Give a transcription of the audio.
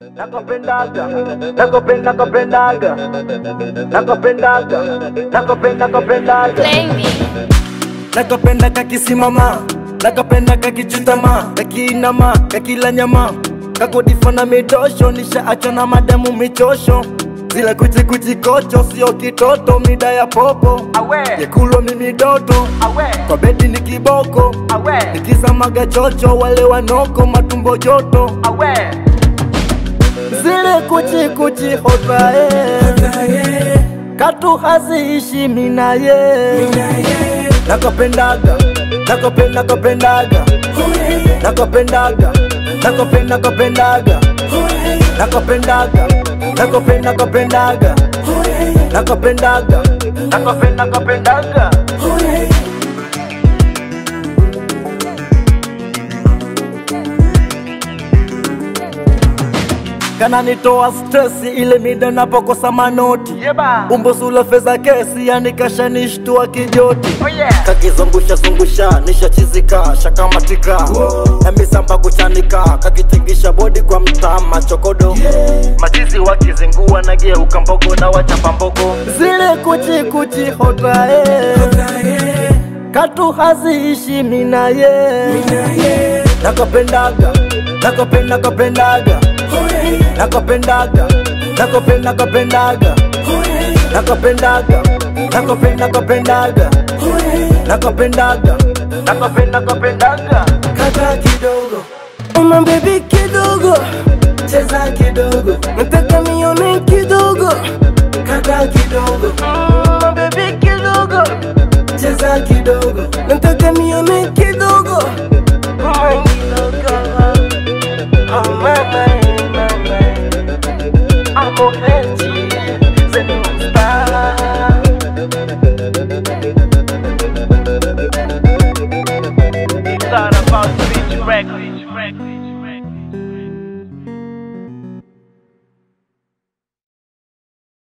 Nakupendaga, nakupendaga, nakupendaga. Nakapenda kakisimama, nakapenda kakichutama, kakiinama, kakila nyama, kakodifana mitosho, nishaacha na madamu michosho. Zila kuchi kocho, sio kitoto, mida ya popo yekulo mimi doto, kwa bedi ni kiboko, nikizamaga chocho, wale wanoko, matumbo joto. Zile kuchi hotae, katu haziishi minaye. Nakupendaga, nakupendaga, nakupendaga, nakupendaga, nakupendaga, nakupendaga, nakupendaga. Kana nitoa stresi ile mida napokosa manoti, umbo sula feza kesi yani kasha nishtua kijoti. Kakizungusha nishachizika shakamatika, na misamba kuchanika, kakitingisha bodi kwa mtama chokodo. Machizi wakizingua nageuka mbogo na wachapa mbogo. Zile kuchi hotae, katu haziishi minaye. Nakupendaga, nakupendaga, nakupendaga, nakupendaga, nakupendaga, nakupendaga. Kata kidogo, Uma baby kidogo, cheza kidogo, nataka nione kidogo. kata kidogo, Uma baby kidogo, cheza kidogo, nataka nione kidogo. mama, I'm okay.